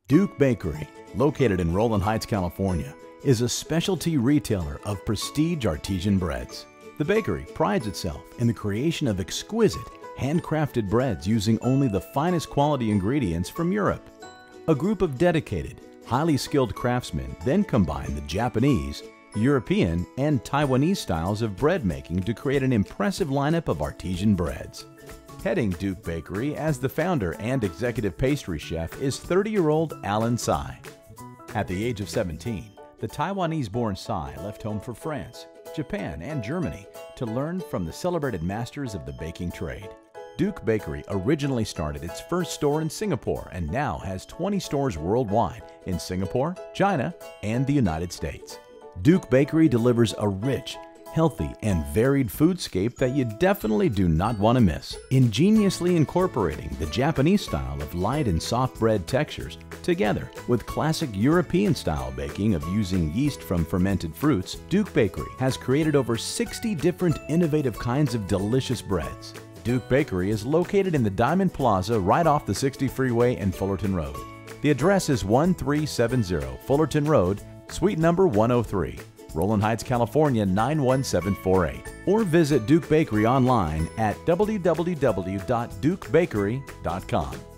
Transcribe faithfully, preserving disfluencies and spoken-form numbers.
Duke Bakery, located in Rowland Heights, California, is a specialty retailer of prestige artisan breads. The bakery prides itself in the creation of exquisite, handcrafted breads using only the finest quality ingredients from Europe. A group of dedicated, highly skilled craftsmen then combine the Japanese, European, and Taiwanese styles of bread making to create an impressive lineup of artisan breads. Heading Duke Bakery as the founder and executive pastry chef is thirty-year-old Alan Tsai. At the age of seventeen, the Taiwanese-born Tsai left home for France, Japan, and Germany to learn from the celebrated masters of the baking trade. Duke Bakery originally started its first store in Singapore and now has twenty stores worldwide in Singapore, China, and the United States. Duke Bakery delivers a rich, healthy, and varied foodscape that you definitely do not want to miss. Ingeniously incorporating the Japanese style of light and soft bread textures together with classic European style baking of using yeast from fermented fruits, Duke Bakery has created over sixty different innovative kinds of delicious breads. Duke Bakery is located in the Diamond Plaza right off the sixty freeway and Fullerton Road. The address is one three seven zero Fullerton Road, suite number one oh three. Rowland Heights, California nine one seven four eight, or visit Duke Bakery online at w w w dot duke bakery dot com.